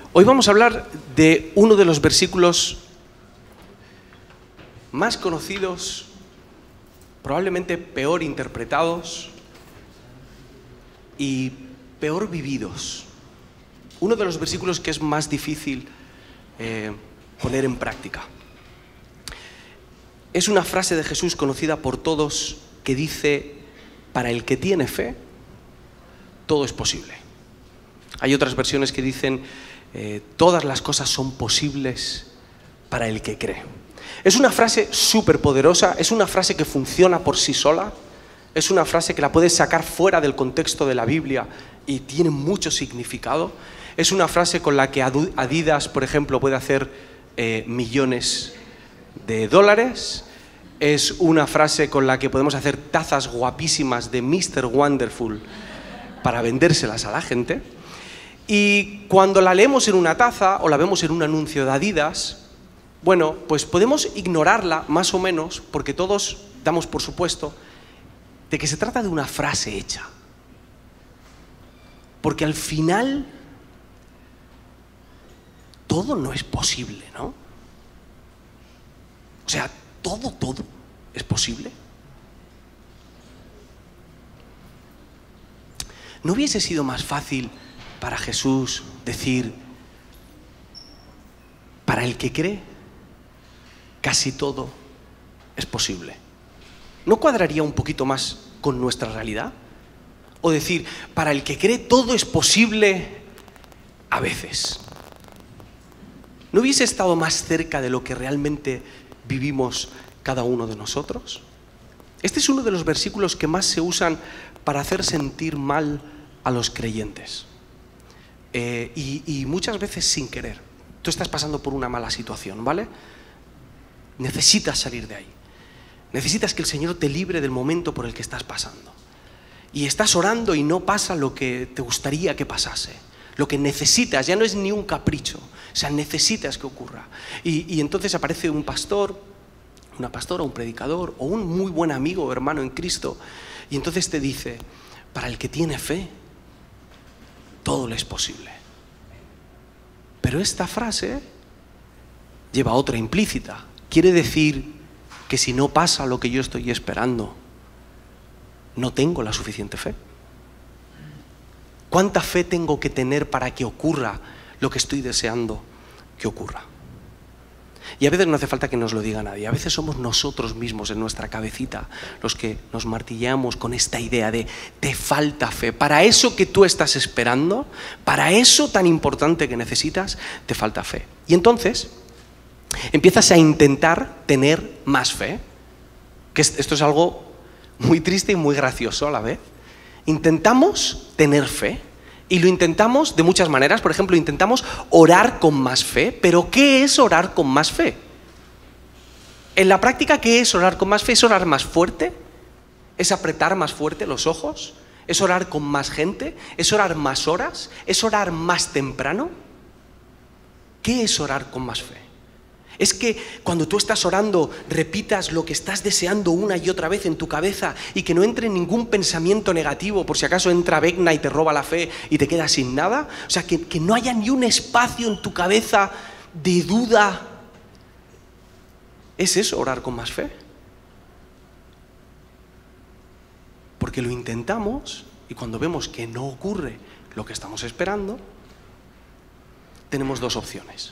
Hoy vamos a hablar de uno de los versículos más conocidos, probablemente peor interpretados y peor vividos. Uno de los versículos que es más difícil poner en práctica. Es una frase de Jesús conocida por todos que dice: para el que tiene fe, todo es posible. Hay otras versiones que dicen: todas las cosas son posibles para el que cree. Es una frase súper poderosa, es una frase que funciona por sí sola, es una frase que la puedes sacar fuera del contexto de la Biblia y tiene mucho significado. Es una frase con la que Adidas, por ejemplo, puede hacer millones de dólares. Es una frase con la que podemos hacer tazas guapísimas de Mr. Wonderful para vendérselas a la gente. Y cuando la leemos en una taza o la vemos en un anuncio de Adidas, bueno, pues podemos ignorarla más o menos, porque todos damos por supuesto de que se trata de una frase hecha. Porque al final todo no es posible, ¿no? O sea, todo es posible. ¿No hubiese sido más fácil para Jesús decir: para el que cree, casi todo es posible? ¿No cuadraría un poquito más con nuestra realidad? O decir: para el que cree, todo es posible a veces. ¿No hubiese estado más cerca de lo que realmente vivimos cada uno de nosotros? Este es uno de los versículos que más se usan para hacer sentir mal a los creyentes. Y muchas veces sin querer. Tú estás pasando por una mala situación, ¿vale? Necesitas salir de ahí. Necesitas que el Señor te libre del momento por el que estás pasando. Y estás orando y no pasa lo que te gustaría que pasase. Lo que necesitas ya no es ni un capricho. O sea, necesitas que ocurra. Y entonces aparece un pastor, una pastora, un predicador o un muy buen amigo o hermano en Cristo. Y entonces te dice: para el que tiene fe, todo le es posible. Pero esta frase lleva otra implícita. Quiere decir que si no pasa lo que yo estoy esperando, no tengo la suficiente fe. ¿Cuánta fe tengo que tener para que ocurra lo que estoy deseando que ocurra? Y a veces no hace falta que nos lo diga nadie. A veces somos nosotros mismos en nuestra cabecita los que nos martillamos con esta idea de: te falta fe. Para eso que tú estás esperando, para eso tan importante que necesitas, te falta fe. Y entonces empiezas a intentar tener más fe. Que esto es algo muy triste y muy gracioso a la vez. Intentamos tener fe y lo intentamos de muchas maneras. Por ejemplo, intentamos orar con más fe. ¿Pero qué es orar con más fe? En la práctica, ¿qué es orar con más fe? ¿Es orar más fuerte? ¿Es apretar más fuerte los ojos? ¿Es orar con más gente? ¿Es orar más horas? ¿Es orar más temprano? ¿Qué es orar con más fe? Es que cuando tú estás orando repitas lo que estás deseando una y otra vez en tu cabeza y que no entre ningún pensamiento negativo por si acaso entra Vecna y te roba la fe y te quedas sin nada. O sea, que no haya ni un espacio en tu cabeza de duda. ¿Es eso orar con más fe? Porque lo intentamos y cuando vemos que no ocurre lo que estamos esperando, tenemos dos opciones.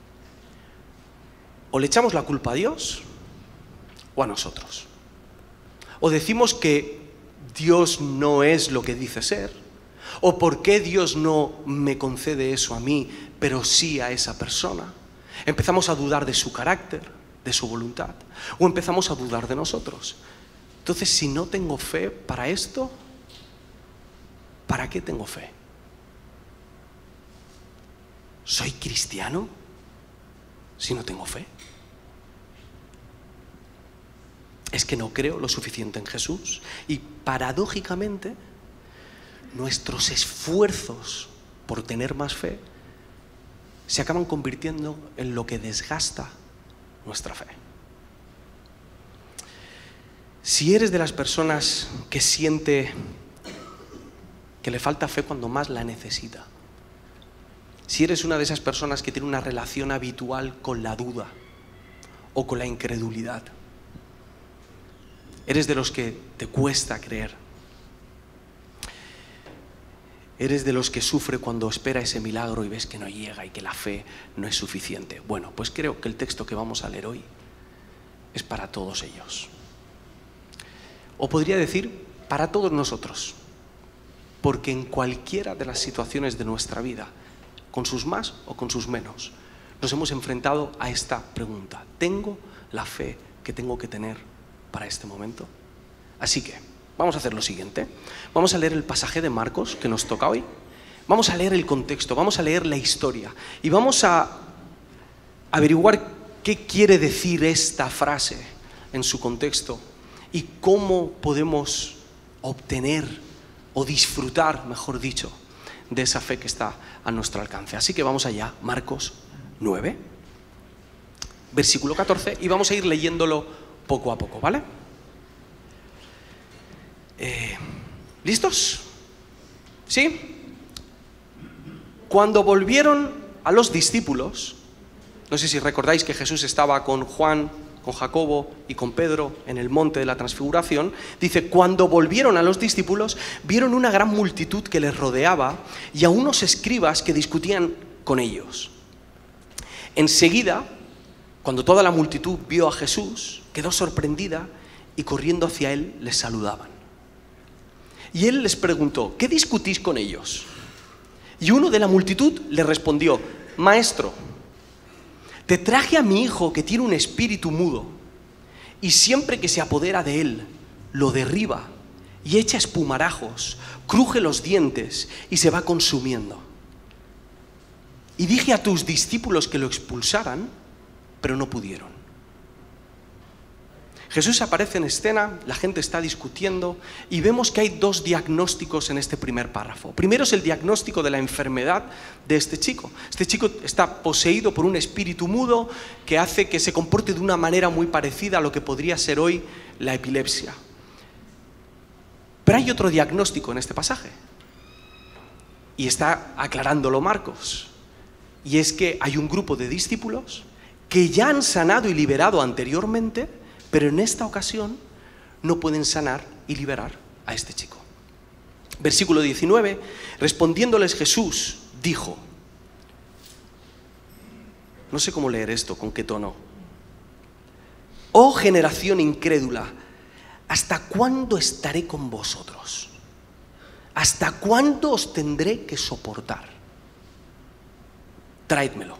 O le echamos la culpa a Dios o a nosotros. O decimos que Dios no es lo que dice ser. O por qué Dios no me concede eso a mí, pero sí a esa persona. Empezamos a dudar de su carácter, de su voluntad. O empezamos a dudar de nosotros. Entonces, si no tengo fe para esto, ¿para qué tengo fe? ¿Soy cristiano si no tengo fe? ¿Es que no creo lo suficiente en Jesús? Y paradójicamente, nuestros esfuerzos por tener más fe se acaban convirtiendo en lo que desgasta nuestra fe. Si eres de las personas que siente que le falta fe cuando más la necesita, si eres una de esas personas que tiene una relación habitual con la duda o con la incredulidad, eres de los que te cuesta creer, eres de los que sufre cuando espera ese milagro y ves que no llega y que la fe no es suficiente. Bueno, pues creo que el texto que vamos a leer hoy es para todos ellos. O podría decir, para todos nosotros. Porque en cualquiera de las situaciones de nuestra vida, con sus más o con sus menos, nos hemos enfrentado a esta pregunta: ¿tengo la fe que tengo que tener para este momento? Así que vamos a hacer lo siguiente. Vamos a leer el pasaje de Marcos que nos toca hoy. Vamos a leer el contexto, vamos a leer la historia y vamos a averiguar qué quiere decir esta frase en su contexto y cómo podemos obtener o disfrutar, mejor dicho, de esa fe que está a nuestro alcance. Así que vamos allá, Marcos 9, versículo 14, y vamos a ir leyéndolo poco a poco, ¿vale? ¿Listos? ¿Sí? Cuando volvieron a los discípulos, no sé si recordáis que Jesús estaba con Juan, con Jacobo y con Pedro en el monte de la Transfiguración, dice: cuando volvieron a los discípulos, vieron una gran multitud que les rodeaba y a unos escribas que discutían con ellos. Enseguida, cuando toda la multitud vio a Jesús, quedó sorprendida y corriendo hacia él les saludaban. Y él les preguntó: ¿qué discutís con ellos? Y uno de la multitud le respondió: Maestro, te traje a mi hijo que tiene un espíritu mudo y siempre que se apodera de él, lo derriba y echa espumarajos, cruje los dientes y se va consumiendo. Y dije a tus discípulos que lo expulsaran, pero no pudieron. Jesús aparece en escena, la gente está discutiendo y vemos que hay dos diagnósticos en este primer párrafo. Primero es el diagnóstico de la enfermedad de este chico. Este chico está poseído por un espíritu mudo que hace que se comporte de una manera muy parecida a lo que podría ser hoy la epilepsia. Pero hay otro diagnóstico en este pasaje y está aclarándolo Marcos. Y es que hay un grupo de discípulos que ya han sanado y liberado anteriormente, pero en esta ocasión no pueden sanar y liberar a este chico. Versículo 19, respondiéndoles Jesús, dijo, no sé cómo leer esto, con qué tono: oh generación incrédula, ¿hasta cuándo estaré con vosotros? ¿Hasta cuándo os tendré que soportar? Traédmelo.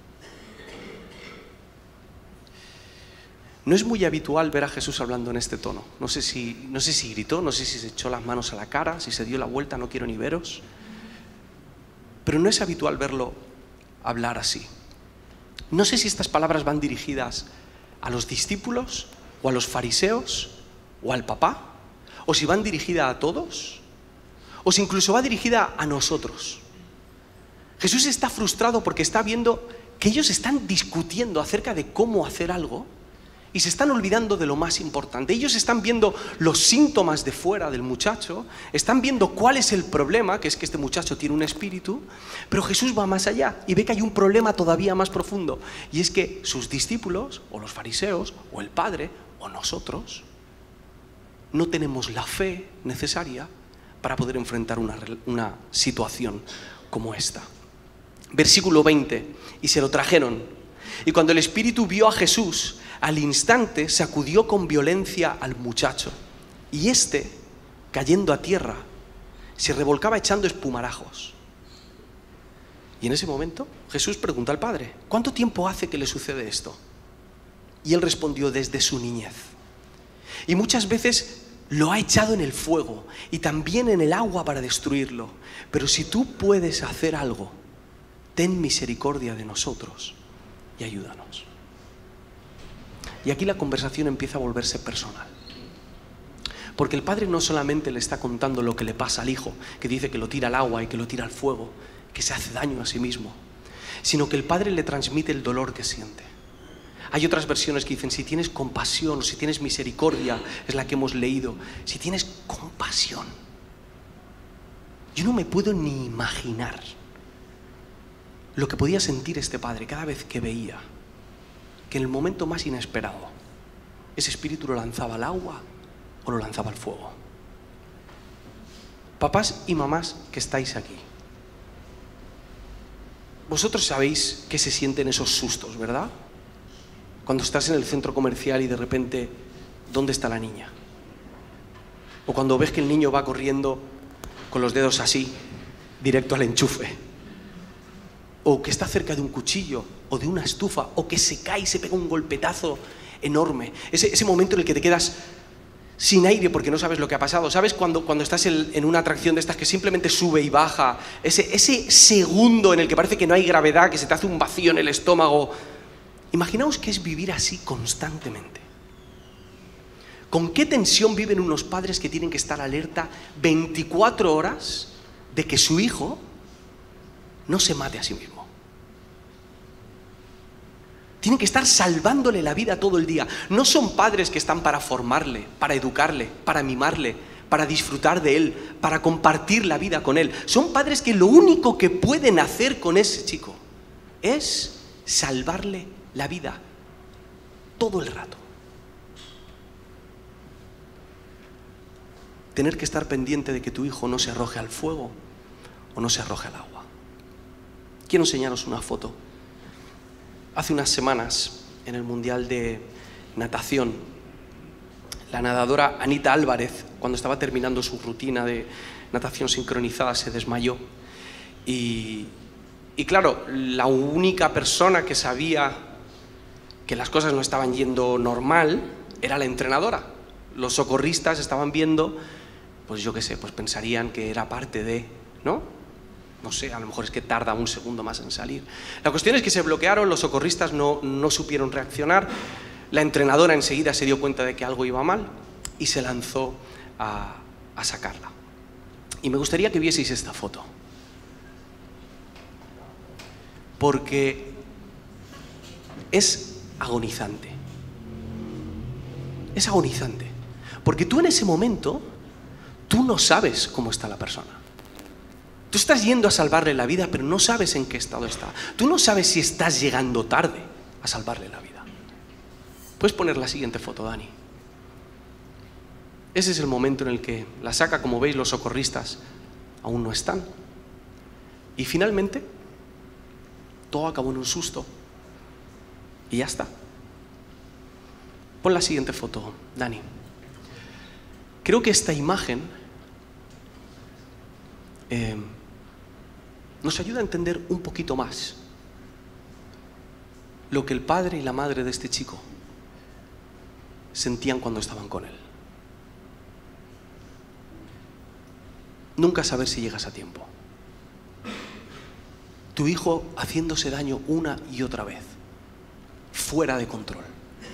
No es muy habitual ver a Jesús hablando en este tono. No sé si gritó, no sé si se echó las manos a la cara, si se dio la vuelta, no quiero ni veros. Pero no es habitual verlo hablar así. No sé si estas palabras van dirigidas a los discípulos o a los fariseos o al papá, o si van dirigidas a todos, o si incluso va dirigida a nosotros. Jesús está frustrado porque está viendo que ellos están discutiendo acerca de cómo hacer algo y se están olvidando de lo más importante. Ellos están viendo los síntomas de fuera del muchacho, están viendo cuál es el problema, que es que este muchacho tiene un espíritu, pero Jesús va más allá y ve que hay un problema todavía más profundo, y es que sus discípulos, o los fariseos, o el Padre, o nosotros, no tenemos la fe necesaria para poder enfrentar una situación como esta. Versículo 20, y se lo trajeron, y cuando el espíritu vio a Jesús, al instante sacudió con violencia al muchacho, y éste, cayendo a tierra, se revolcaba echando espumarajos. Y en ese momento Jesús pregunta al Padre: ¿cuánto tiempo hace que le sucede esto? Y él respondió: desde su niñez. Y muchas veces lo ha echado en el fuego y también en el agua para destruirlo. Pero si tú puedes hacer algo, ten misericordia de nosotros y ayúdanos. Y aquí la conversación empieza a volverse personal. Porque el padre no solamente le está contando lo que le pasa al hijo, que dice que lo tira al agua y que lo tira al fuego, que se hace daño a sí mismo, sino que el padre le transmite el dolor que siente. Hay otras versiones que dicen: si tienes compasión, si tienes misericordia, es la que hemos leído. Si tienes compasión. Yo no me puedo ni imaginar lo que podía sentir este padre cada vez que veía que en el momento más inesperado ese espíritu lo lanzaba al agua o lo lanzaba al fuego. Papás y mamás que estáis aquí, vosotros sabéis que se sienten esos sustos, ¿verdad? Cuando estás en el centro comercial y de repente, ¿dónde está la niña? O cuando ves que el niño va corriendo con los dedos así, directo al enchufe. O que está cerca de un cuchillo o de una estufa, o que se cae y se pega un golpetazo enorme. Ese momento en el que te quedas sin aire porque no sabes lo que ha pasado. ¿Sabes cuando estás en una atracción de estas que simplemente sube y baja? Ese segundo en el que parece que no hay gravedad, que se te hace un vacío en el estómago. Imaginaos que es vivir así constantemente. ¿Con qué tensión viven unos padres que tienen que estar alerta 24 horas de que su hijo no se mate a sí mismo? Tienen que estar salvándole la vida todo el día. No son padres que están para formarle, para educarle, para mimarle, para disfrutar de él, para compartir la vida con él. Son padres que lo único que pueden hacer con ese chico es salvarle la vida todo el rato. Tener que estar pendiente de que tu hijo no se arroje al fuego o no se arroje al agua. Quiero enseñaros una foto. Hace unas semanas, en el Mundial de Natación, la nadadora Anita Álvarez, cuando estaba terminando su rutina de natación sincronizada, se desmayó. Y claro, la única persona que sabía que las cosas no estaban yendo normal era la entrenadora. Los socorristas estaban viendo, pues yo qué sé, pues pensarían que era parte de, ¿no? No sé, a lo mejor es que tarda un segundo más en salir. La cuestión es que se bloquearon, los socorristas no supieron reaccionar, la entrenadora enseguida se dio cuenta de que algo iba mal y se lanzó a sacarla. Y me gustaría que vieseis esta foto, porque es agonizante. Es agonizante, porque tú en ese momento, tú no sabes cómo está la persona. Tú estás yendo a salvarle la vida, pero no sabes en qué estado está. Tú no sabes si estás llegando tarde a salvarle la vida. Puedes poner la siguiente foto, Dani. Ese es el momento en el que la saca, como veis, los socorristas aún no están. Y finalmente, todo acabó en un susto. Y ya está. Pon la siguiente foto, Dani. Creo que esta imagen nos ayuda a entender un poquito más lo que el padre y la madre de este chico sentían cuando estaban con él. Nunca saber si llegas a tiempo. Tu hijo haciéndose daño una y otra vez, fuera de control.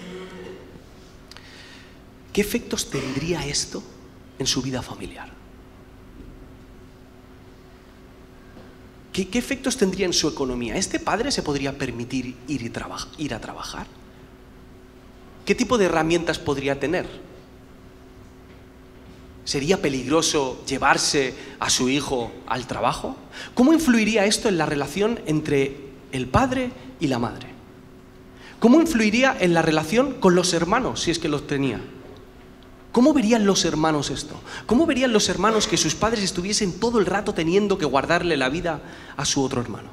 ¿Qué efectos tendría esto en su vida familiar? ¿Qué efectos tendría en su economía? ¿Este padre se podría permitir ir a trabajar? ¿Qué tipo de herramientas podría tener? ¿Sería peligroso llevarse a su hijo al trabajo? ¿Cómo influiría esto en la relación entre el padre y la madre? ¿Cómo influiría en la relación con los hermanos, si es que los tenía? ¿Cómo verían los hermanos esto? ¿Cómo verían los hermanos que sus padres estuviesen todo el rato teniendo que guardarle la vida a su otro hermano?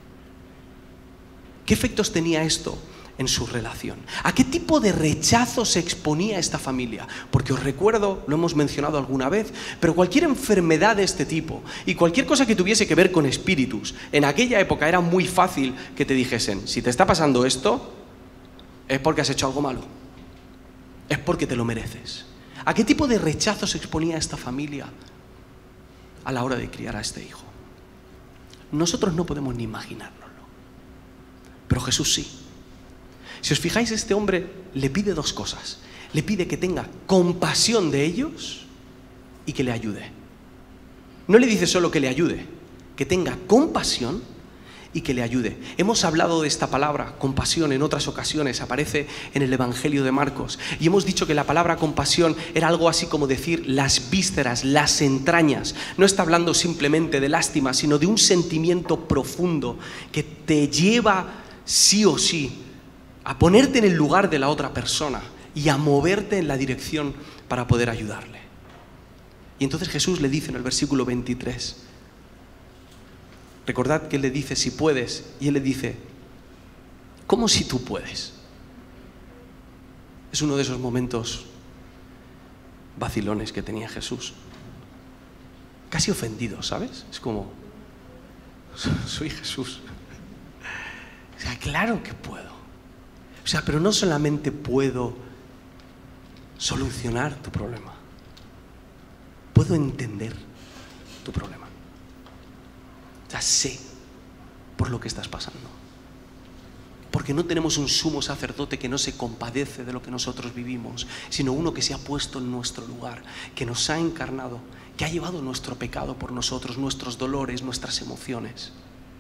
¿Qué efectos tenía esto en su relación? ¿A qué tipo de rechazo se exponía esta familia? Porque os recuerdo, lo hemos mencionado alguna vez, pero cualquier enfermedad de este tipo y cualquier cosa que tuviese que ver con espíritus, en aquella época era muy fácil que te dijesen, si te está pasando esto, es porque has hecho algo malo, es porque te lo mereces. ¿A qué tipo de rechazo se exponía esta familia a la hora de criar a este hijo? Nosotros no podemos ni imaginárnoslo, pero Jesús sí. Si os fijáis, este hombre le pide dos cosas. Le pide que tenga compasión de ellos y que le ayude. No le dice solo que le ayude, que tenga compasión y que le ayude. Hemos hablado de esta palabra, compasión, en otras ocasiones, aparece en el Evangelio de Marcos. Y hemos dicho que la palabra compasión era algo así como decir las vísceras, las entrañas. No está hablando simplemente de lástima, sino de un sentimiento profundo que te lleva sí o sí a ponerte en el lugar de la otra persona y a moverte en la dirección para poder ayudarle. Y entonces Jesús le dice en el versículo 23, recordad que Él le dice si puedes, y Él le dice, ¿cómo si tú puedes? Es uno de esos momentos vacilones que tenía Jesús, casi ofendido, ¿sabes? Es como, soy Jesús. O sea, claro que puedo. O sea, pero no solamente puedo solucionar tu problema, puedo entender tu problema. O sea, sé por lo que estás pasando. Porque no tenemos un sumo sacerdote que no se compadece de lo que nosotros vivimos, sino uno que se ha puesto en nuestro lugar, que nos ha encarnado, que ha llevado nuestro pecado por nosotros, nuestros dolores, nuestras emociones.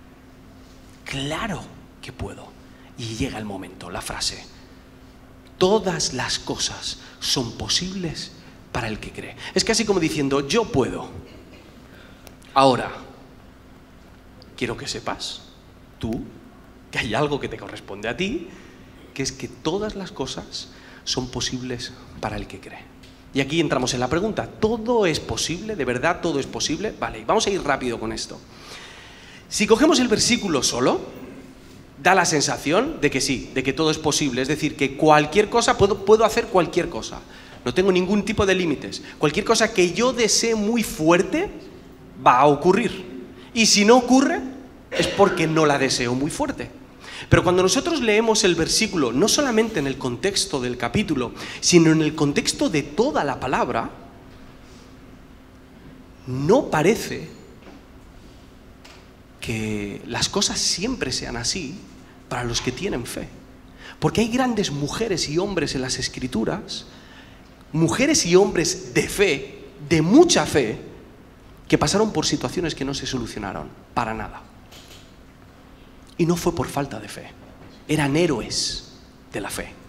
Claro que puedo. Y llega el momento, la frase, todas las cosas son posibles para el que cree. Es casi como diciendo, yo puedo. Ahora, quiero que sepas, tú, que hay algo que te corresponde a ti, que es que todas las cosas son posibles para el que cree. Y aquí entramos en la pregunta, ¿todo es posible? ¿De verdad todo es posible? Vale, vamos a ir rápido con esto. Si cogemos el versículo solo, da la sensación de que sí, de que todo es posible. Es decir, que cualquier cosa, puedo hacer cualquier cosa. No tengo ningún tipo de límites. Cualquier cosa que yo desee muy fuerte va a ocurrir. Y si no ocurre, es porque no la deseo muy fuerte. Pero cuando nosotros leemos el versículo, no solamente en el contexto del capítulo, sino en el contexto de toda la palabra, no parece que las cosas siempre sean así para los que tienen fe. Porque hay grandes mujeres y hombres en las Escrituras, mujeres y hombres de fe, de mucha fe, que pasaron por situaciones que no se solucionaron para nada. Y no fue por falta de fe. Eran héroes de la fe.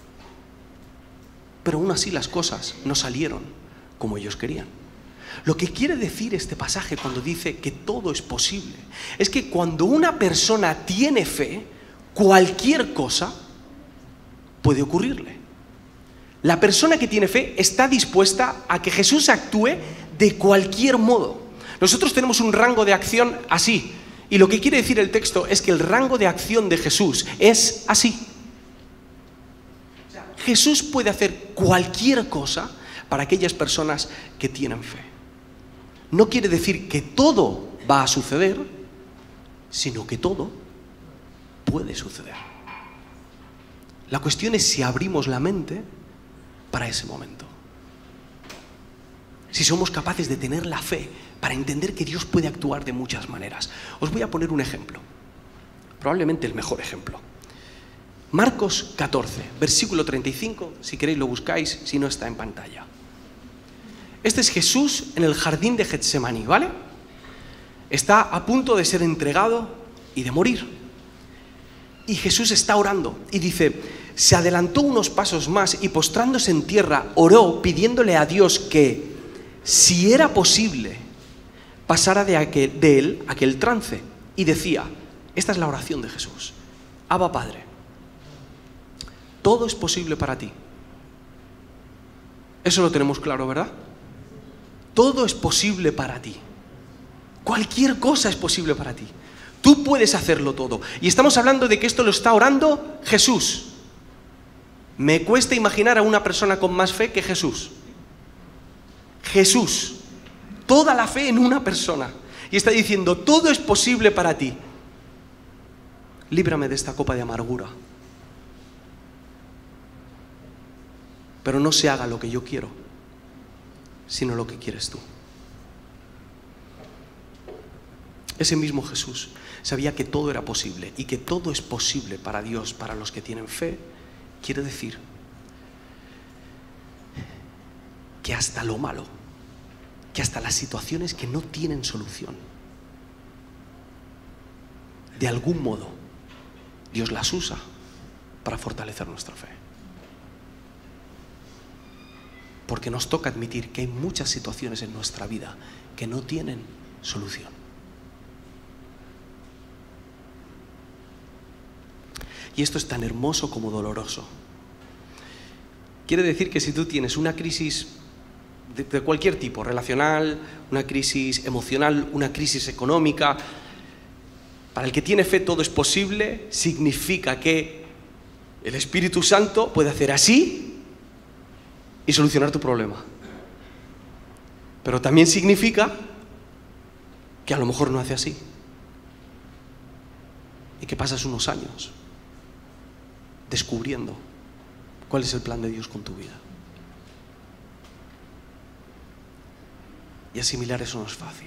Pero aún así las cosas no salieron como ellos querían. Lo que quiere decir este pasaje cuando dice que todo es posible, es que cuando una persona tiene fe, cualquier cosa puede ocurrirle. La persona que tiene fe está dispuesta a que Jesús actúe de cualquier modo. Nosotros tenemos un rango de acción así, y lo que quiere decir el texto es que el rango de acción de Jesús es así. Jesús puede hacer cualquier cosa para aquellas personas que tienen fe. No quiere decir que todo va a suceder, sino que todo puede suceder. La cuestión es si abrimos la mente para ese momento. Si somos capaces de tener la fe para entender que Dios puede actuar de muchas maneras. Os voy a poner un ejemplo, probablemente el mejor ejemplo. Marcos 14, versículo 35, si queréis lo buscáis, si no está en pantalla. Este es Jesús en el jardín de Getsemaní, ¿vale? Está a punto de ser entregado y de morir. Y Jesús está orando y dice, se adelantó unos pasos más y postrándose en tierra, oró pidiéndole a Dios que, si era posible, pasara de él aquel trance. Y decía, esta es la oración de Jesús, Abba Padre, todo es posible para ti. Eso lo tenemos claro, ¿verdad? Todo es posible para ti. Cualquier cosa es posible para ti. Tú puedes hacerlo todo. Y estamos hablando de que esto lo está orando Jesús. Me cuesta imaginar a una persona con más fe que Jesús. Jesús. Toda la fe en una persona. Y está diciendo, todo es posible para ti. Líbrame de esta copa de amargura. Pero no se haga lo que yo quiero, sino lo que quieres tú. Ese mismo Jesús sabía que todo era posible y que todo es posible para Dios, para los que tienen fe. Quiere decir que hasta lo malo, que hasta las situaciones que no tienen solución, de algún modo, Dios las usa para fortalecer nuestra fe. Porque nos toca admitir que hay muchas situaciones en nuestra vida que no tienen solución. Y esto es tan hermoso como doloroso. Quiere decir que si tú tienes una crisis de cualquier tipo, relacional, una crisis emocional, una crisis económica, para el que tiene fe todo es posible, significa que el Espíritu Santo puede hacer así y solucionar tu problema. Pero también significa que a lo mejor no hace así y que pasas unos años descubriendo cuál es el plan de Dios con tu vida. Y asimilar eso no es fácil.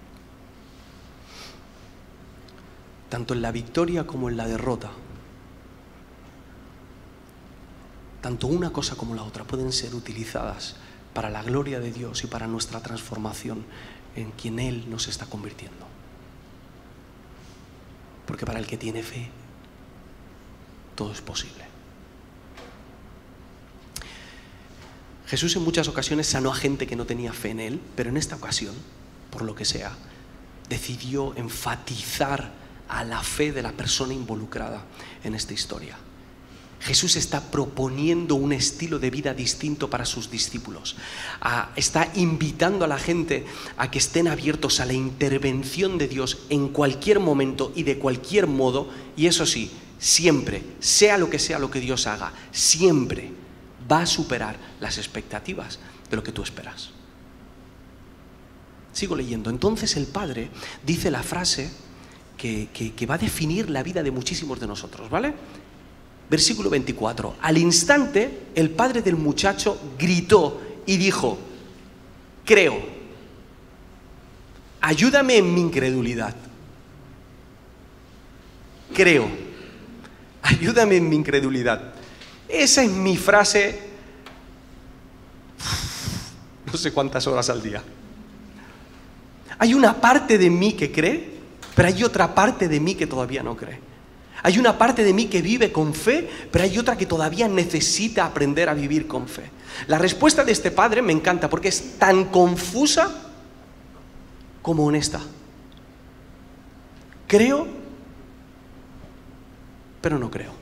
Tanto en la victoria como en la derrota, tanto una cosa como la otra pueden ser utilizadas para la gloria de Dios y para nuestra transformación en quien Él nos está convirtiendo. Porque para el que tiene fe, todo es posible. Jesús en muchas ocasiones sanó a gente que no tenía fe en Él, pero en esta ocasión, por lo que sea, decidió enfatizar a la fe de la persona involucrada en esta historia. Jesús está proponiendo un estilo de vida distinto para sus discípulos. Está invitando a la gente a que estén abiertos a la intervención de Dios en cualquier momento y de cualquier modo. Y eso sí, siempre, sea lo que Dios haga, siempre va a superar las expectativas de lo que tú esperas. Sigo leyendo. Entonces el Padre dice la frase que va a definir la vida de muchísimos de nosotros, ¿vale? Versículo 24. Al instante, el padre del muchacho gritó y dijo: creo, ayúdame en mi incredulidad. Creo, ayúdame en mi incredulidad. Esa es mi frase, no sé cuántas horas al día. Hay una parte de mí que cree, pero hay otra parte de mí que todavía no cree. Hay una parte de mí que vive con fe, pero hay otra que todavía necesita aprender a vivir con fe. La respuesta de este padre me encanta porque es tan confusa como honesta. Creo, pero no creo.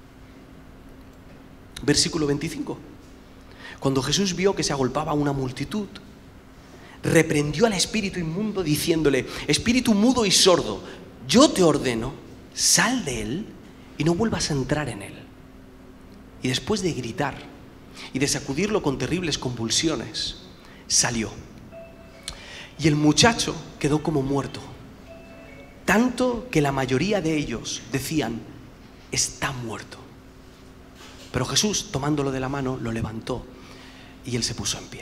Versículo 25. Cuando Jesús vio que se agolpaba una multitud, reprendió al espíritu inmundo diciéndole: espíritu mudo y sordo, yo te ordeno, sal de él y no vuelvas a entrar en él. Y después de gritar y de sacudirlo con terribles convulsiones, salió. Y el muchacho quedó como muerto, tanto que la mayoría de ellos decían: está muerto. Pero Jesús, tomándolo de la mano, lo levantó y él se puso en pie.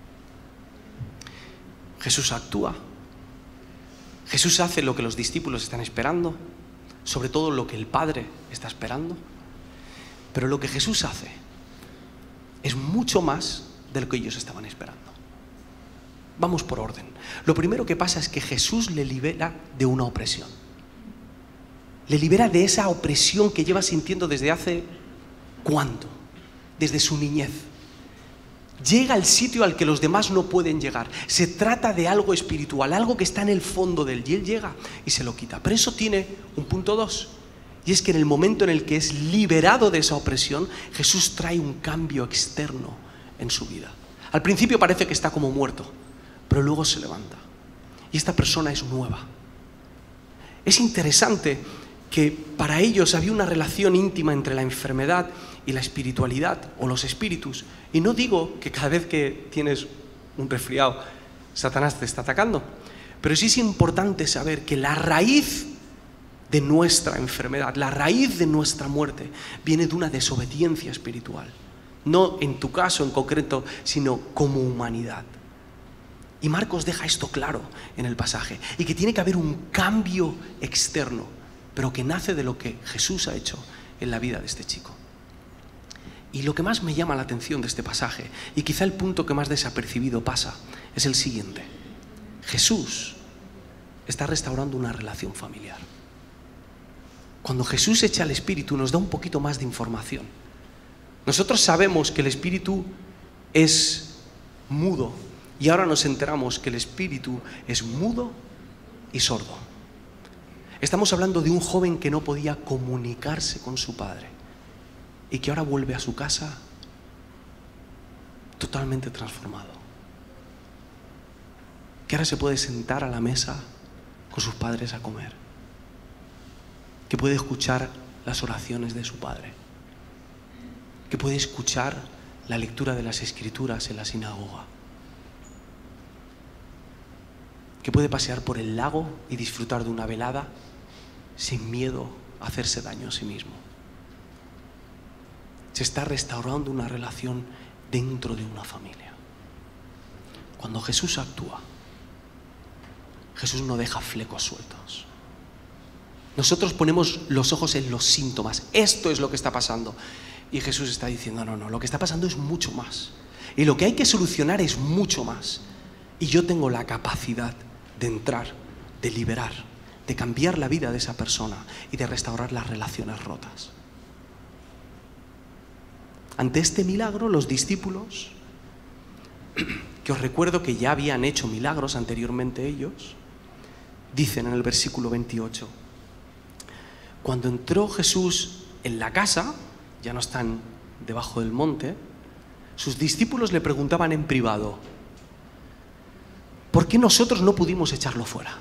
Jesús actúa. Jesús hace lo que los discípulos están esperando, sobre todo lo que el Padre está esperando. Pero lo que Jesús hace es mucho más de lo que ellos estaban esperando. Vamos por orden. Lo primero que pasa es que Jesús le libera de una opresión. Le libera de esa opresión que lleva sintiendo desde hace ¿cuánto? Desde su niñez. Llega al sitio al que los demás no pueden llegar. Se trata de algo espiritual, algo que está en el fondo de él, y él llega y se lo quita. Pero eso tiene un punto 2, y es que en el momento en el que es liberado de esa opresión, Jesús trae un cambio externo en su vida. Al principio parece que está como muerto, pero luego se levanta y esta persona es nueva. Es interesante que para ellos había una relación íntima entre la enfermedad y la espiritualidad o los espíritus. Y no digo que cada vez que tienes un resfriado Satanás te está atacando, pero sí es importante saber que la raíz de nuestra enfermedad, la raíz de nuestra muerte, viene de una desobediencia espiritual. No en tu caso en concreto, sino como humanidad. Y Marcos deja esto claro en el pasaje, y que tiene que haber un cambio externo, pero que nace de lo que Jesús ha hecho en la vida de este chico. Y lo que más me llama la atención de este pasaje, y quizá el punto que más desapercibido pasa, es el siguiente. Jesús está restaurando una relación familiar. Cuando Jesús echa al Espíritu nos da un poquito más de información. Nosotros sabemos que el Espíritu es mudo y ahora nos enteramos que el Espíritu es mudo y sordo. Estamos hablando de un joven que no podía comunicarse con su padre y que ahora vuelve a su casa totalmente transformado. Que ahora se puede sentar a la mesa con sus padres a comer. Que puede escuchar las oraciones de su padre. Que puede escuchar la lectura de las Escrituras en la sinagoga. Que puede pasear por el lago y disfrutar de una velada sin miedo a hacerse daño a sí mismo. Se está restaurando una relación dentro de una familia. Cuando Jesús actúa, Jesús no deja flecos sueltos. Nosotros ponemos los ojos en los síntomas. Esto es lo que está pasando. Y Jesús está diciendo, no, lo que está pasando es mucho más. Y lo que hay que solucionar es mucho más. Y yo tengo la capacidad de entrar, de liberar, de cambiar la vida de esa persona y de restaurar las relaciones rotas. Ante este milagro, los discípulos, que os recuerdo que ya habían hecho milagros anteriormente ellos, dicen en el versículo 28, cuando entró Jesús en la casa, ya no están debajo del monte, sus discípulos le preguntaban en privado, ¿por qué nosotros no pudimos echarlo fuera?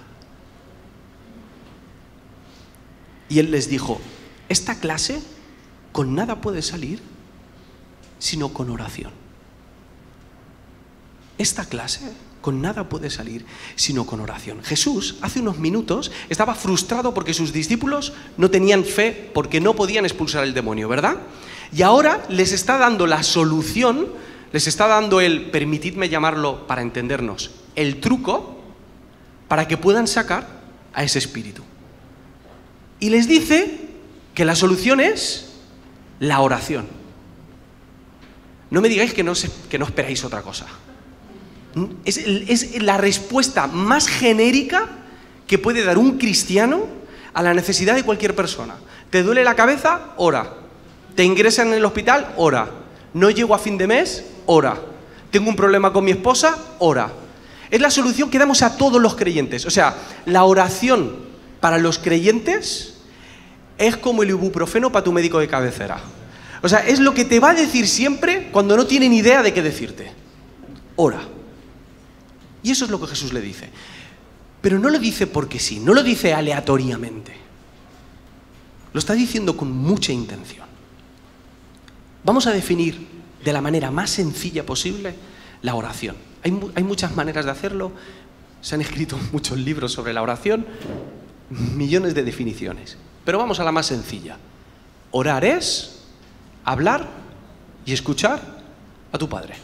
Y él les dijo, esta clase con nada puede salir sino con oración. Esta clase con nada puede salir sino con oración. Jesús hace unos minutos estaba frustrado porque sus discípulos no tenían fe porque no podían expulsar el demonio, ¿verdad? Y ahora les está dando la solución, les está dando permitidme llamarlo para entendernos, el truco para que puedan sacar a ese espíritu. Y les dice que la solución es la oración. No me digáis que no esperáis otra cosa. Es la respuesta más genérica que puede dar un cristiano a la necesidad de cualquier persona. ¿Te duele la cabeza? Ora. ¿Te ingresan en el hospital? Ora. ¿No llego a fin de mes? Ora. ¿Tengo un problema con mi esposa? Ora. Es la solución que damos a todos los creyentes. O sea, la oración para los creyentes es como el ibuprofeno para tu médico de cabecera. O sea, es lo que te va a decir siempre cuando no tiene ni idea de qué decirte. Ora. Y eso es lo que Jesús le dice. Pero no lo dice porque sí, no lo dice aleatoriamente. Lo está diciendo con mucha intención. Vamos a definir de la manera más sencilla posible la oración. Hay muchas maneras de hacerlo. Se han escrito muchos libros sobre la oración, millones de definiciones. Pero vamos a la más sencilla. Orar es hablar y escuchar a tu Padre.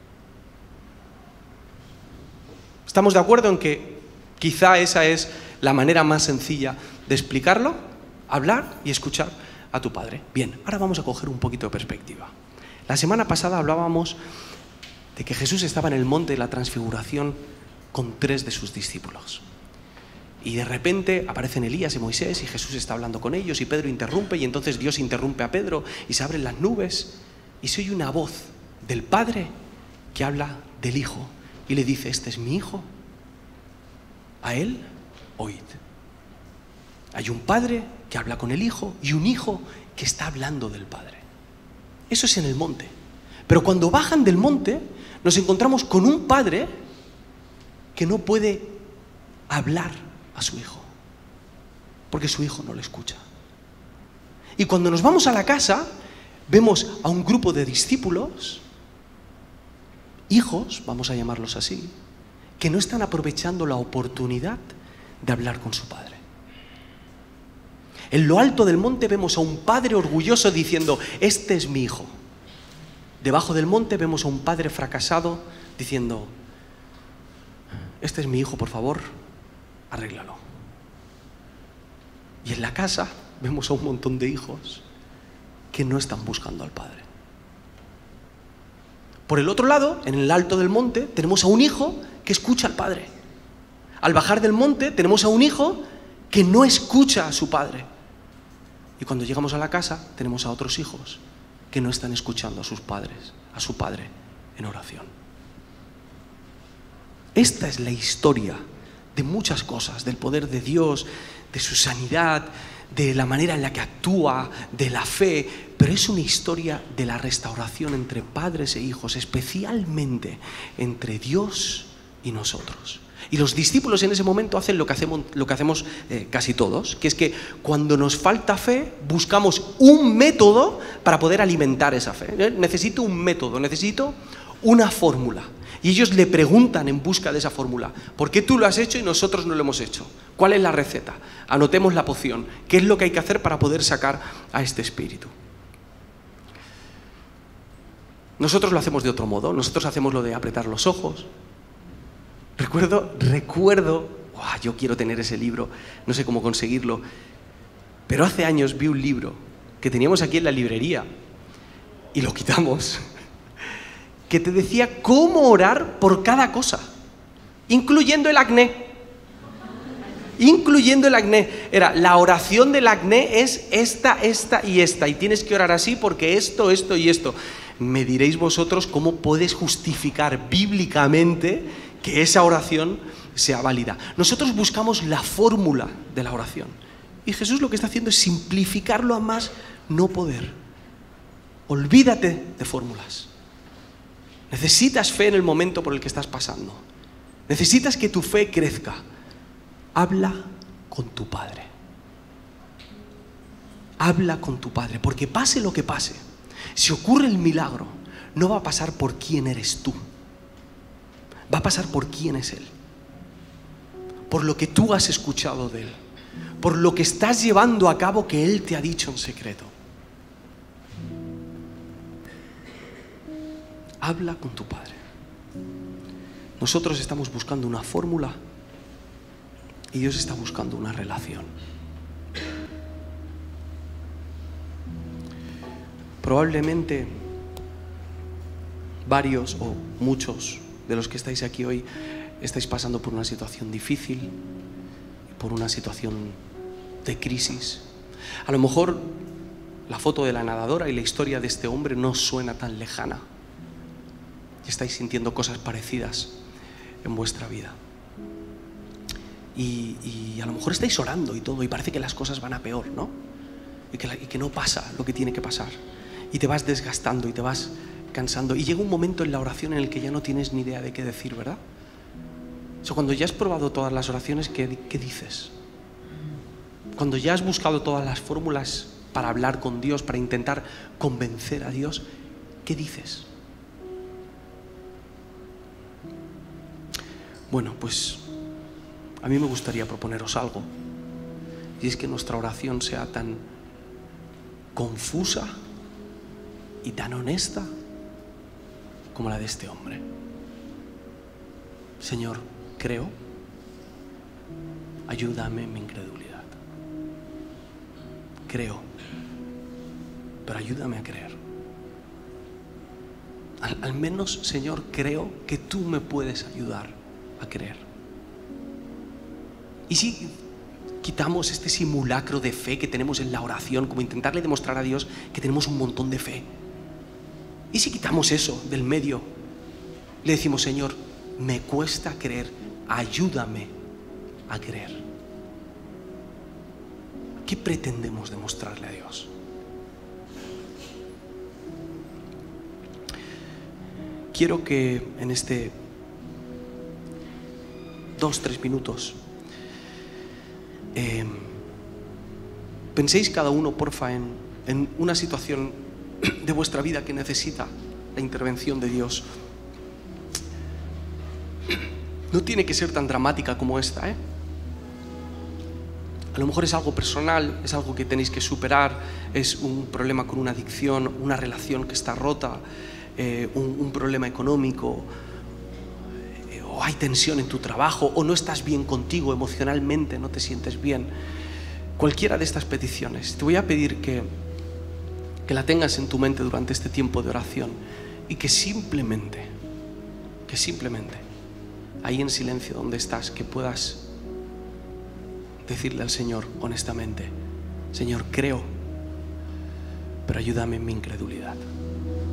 ¿Estamos de acuerdo en que quizá esa es la manera más sencilla de explicarlo? Hablar y escuchar a tu Padre. Bien, ahora vamos a coger un poquito de perspectiva. La semana pasada hablábamos de que Jesús estaba en el monte de la Transfiguración con 3 de sus discípulos. Y de repente aparecen Elías y Moisés y Jesús está hablando con ellos y Pedro interrumpe y entonces Dios interrumpe a Pedro y se abren las nubes y se oye una voz del Padre que habla del Hijo y le dice, este es mi Hijo, a Él oíd. Hay un Padre que habla con el Hijo y un Hijo que está hablando del Padre. Eso es en el monte. Pero cuando bajan del monte nos encontramos con un Padre que no puede hablar a su Hijo, porque su Hijo no le escucha. Y cuando nos vamos a la casa, vemos a un grupo de discípulos, hijos, vamos a llamarlos así, que no están aprovechando la oportunidad de hablar con su Padre. En lo alto del monte vemos a un padre orgulloso diciendo, este es mi hijo. Debajo del monte vemos a un padre fracasado diciendo, este es mi hijo, por favor, arréglalo. Y en la casa vemos a un montón de hijos que no están buscando al Padre. Por el otro lado, en el alto del monte, tenemos a un hijo que escucha al Padre. Al bajar del monte tenemos a un hijo que no escucha a su Padre. Y cuando llegamos a la casa tenemos a otros hijos que no están escuchando a sus padres, a su padre en oración. Esta es la historia de muchas cosas, del poder de Dios, de su sanidad, de la manera en la que actúa, de la fe, pero es una historia de la restauración entre padres e hijos, especialmente entre Dios y nosotros. Y los discípulos en ese momento hacen lo que hacemos casi todos, que es que cuando nos falta fe, buscamos un método para poder alimentar esa fe. Necesito un método, necesito una fórmula. Y ellos le preguntan en busca de esa fórmula: ¿por qué tú lo has hecho y nosotros no lo hemos hecho? ¿Cuál es la receta? Anotemos la poción. ¿Qué es lo que hay que hacer para poder sacar a este espíritu? Nosotros lo hacemos de otro modo. Nosotros hacemos lo de apretar los ojos. Recuerdo, yo quiero tener ese libro, no sé cómo conseguirlo, pero hace años vi un libro que teníamos aquí en la librería y lo quitamos, que te decía cómo orar por cada cosa, incluyendo el acné. Era, la oración del acné es esta y esta, y tienes que orar así porque esto y esto. Me diréis vosotros cómo puedes justificar bíblicamente que esa oración sea válida. Nosotros buscamos la fórmula de la oración, y Jesús lo que está haciendo es simplificarlo a más no poder. Olvídate de fórmulas. Necesitas fe en el momento por el que estás pasando. Necesitas que tu fe crezca. Habla con tu Padre. Habla con tu Padre, porque pase lo que pase, si ocurre el milagro, no va a pasar por quién eres tú. Va a pasar por quién es Él. Por lo que tú has escuchado de Él. Por lo que estás llevando a cabo que Él te ha dicho en secreto. Habla con tu Padre. Nosotros estamos buscando una fórmula y Dios está buscando una relación. Probablemente varios o muchos de los que estáis aquí hoy estáis pasando por una situación difícil, por una situación de crisis. A lo mejor la foto de la nadadora y la historia de este hombre no suena tan lejana y estáis sintiendo cosas parecidas en vuestra vida. Y a lo mejor estáis orando y todo, y parece que las cosas van a peor, ¿no? Y que no pasa lo que tiene que pasar. Y te vas desgastando y te vas cansando. Y llega un momento en la oración en el que ya no tienes ni idea de qué decir, ¿verdad? O sea, cuando ya has probado todas las oraciones, ¿qué dices? Cuando ya has buscado todas las fórmulas para hablar con Dios, para intentar convencer a Dios, ¿qué dices? Bueno, pues a mí me gustaría proponeros algo, y es que nuestra oración sea tan confusa y tan honesta como la de este hombre. Señor, creo, ayúdame en mi incredulidad. Creo, pero ayúdame a creer. Al menos, Señor, creo que tú me puedes ayudar a creer. Y si quitamos este simulacro de fe que tenemos en la oración, como intentarle demostrar a Dios que tenemos un montón de fe, y si quitamos eso del medio, le decimos: Señor, me cuesta creer, ayúdame a creer. ¿Qué pretendemos demostrarle a Dios? Quiero que en este 2-3 minutos penséis cada uno, porfa, en una situación de vuestra vida que necesita la intervención de Dios. No tiene que ser tan dramática como esta, ¿eh? A lo mejor es algo personal, es algo que tenéis que superar, es un problema con una adicción, una relación que está rota, un problema económico, o hay tensión en tu trabajo, o no estás bien contigo emocionalmente, no te sientes bien. Cualquiera de estas peticiones, te voy a pedir que la tengas en tu mente durante este tiempo de oración, y que simplemente, ahí en silencio donde estás, que puedas decirle al Señor honestamente: Señor, creo pero ayúdame en mi incredulidad.